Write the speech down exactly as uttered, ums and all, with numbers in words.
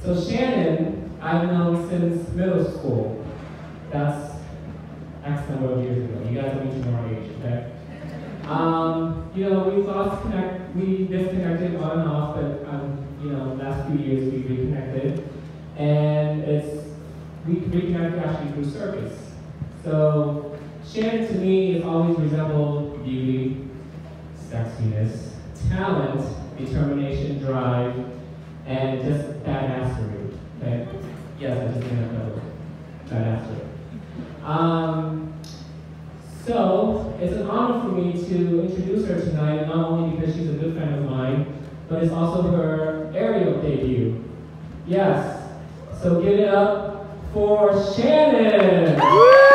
So Shannon, I've known since middle school. That's X number of years ago. You guys are each more age, okay? Um, you know, we've lost connect, we disconnected on and off, but um, you know, last few years we reconnected. And it's, we reconnected actually through circus. So Shannon to me has always resembled beauty, sexiness, talent, determination, drive, and just badassery. Okay? Yes, I just made up that word. Badassery. Um, so it's an honor for me to introduce her tonight, not only because she's a good friend of mine, but it's also her aerial debut. Yes. So give it up for Shannon.